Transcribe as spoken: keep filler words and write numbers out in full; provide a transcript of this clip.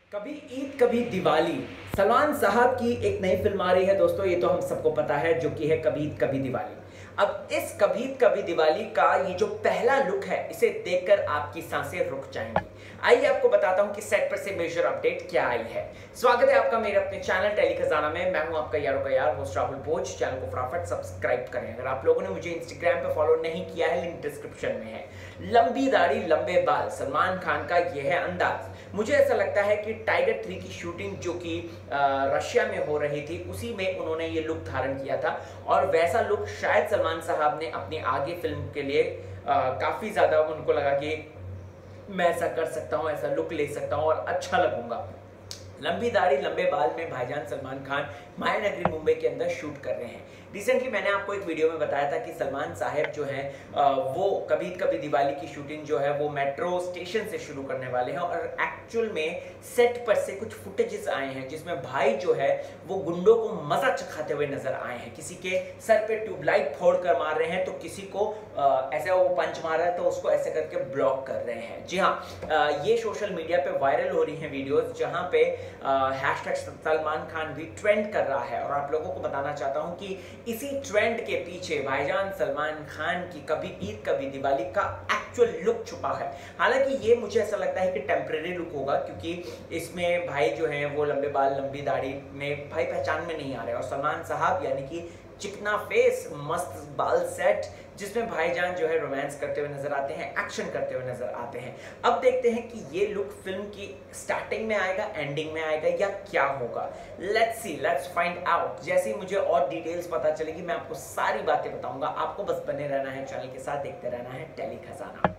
कभी ईद कभी दिवाली। सलमान साहब की एक नई फिल्म आ रही है दोस्तों, ये तो हम सबको पता है, जो कि है कभी ईद कभी दिवाली। अब इस कभी ईद कभी दिवाली का ये जो पहला लुक है, इसे देखकर आपकी सांसें रुक जाएंगी। आइए आपको बताता हूं कि सेट पर से मेजर अपडेट क्या आई है। स्वागत है आपका मेरे अपने चैनल टेली खजाना में। मैं हूं आपका यारों का यार होस्ट राहुल भोज। चैनल को फटाफट सब्सक्राइब करें। अगर आप लोगों ने मुझे इंस्टाग्राम पे फॉलो नहीं किया है, लिंक डिस्क्रिप्शन में है। लंबी दाढ़ी लंबे बाल, सलमान खान का यह है अंदाज। मुझे ऐसा लगता है कि टाइगर थ्री की शूटिंग जो कि रशिया में हो रही थी, उसी में उन्होंने ये लुक धारण किया था और वैसा लुक शायद सलमान साहब ने अपनी आगे फिल्म के लिए आ, काफी ज्यादा उनको लगा कि मैं ऐसा कर सकता हूं, ऐसा लुक ले सकता हूं और अच्छा लगूंगा। लंबी दाढ़ी लंबे बाल में भाईजान सलमान खान माया नगरी मुंबई के अंदर शूट कर रहे हैं। रिसेंटली मैंने आपको एक वीडियो में बताया था कि सलमान साहब जो हैं वो कभी कभी दिवाली की शूटिंग जो है वो मेट्रो स्टेशन से शुरू करने वाले हैं और एक्चुअल में सेट पर से कुछ फुटेजेस आए हैं जिसमें भाई जो है वो गुंडों को मजा चखाते हुए नजर आए हैं। किसी के सर पे ट्यूबलाइट फोड़ कर मार रहे हैं, तो किसी को ऐसे वो पंच मार रहा है तो उसको ऐसे करके ब्लॉक कर रहे हैं। जी हाँ, ये सोशल मीडिया पे वायरल हो रही हैं वीडियोस जहां पे हैशटैग सलमान खान भी ट्रेंड कर रहा है। और आप लोगों को बताना चाहता हूं कि इसी ट्रेंड के पीछे भाईजान सलमान खान की कभी ईद कभी दिवाली का एक्चुअल लुक छुपा है। हालांकि ये मुझे ऐसा लगता है कि टेम्परेरी लुक होगा, क्योंकि इसमें भाई जो हैं वो लंबे बाल लंबी दाढ़ी में भाई पहचान में नहीं आ रहे और सलमान साहब यानी कि चिकना फेस, मस्त बाल सेट, जिसमें भाईजान जो है रोमांस करते हुए नजर आते हैं, एक्शन करते हुए नजर आते हैं। अब देखते हैं कि ये लुक फिल्म की स्टार्टिंग में आएगा, एंडिंग में आएगा या क्या होगा। Let's see, let's find out. जैसे ही मुझे और डिटेल्स पता चलेगी मैं आपको सारी बातें बताऊंगा। आपको बस बने रहना है चैनल के साथ, देखते रहना है टेली खजाना।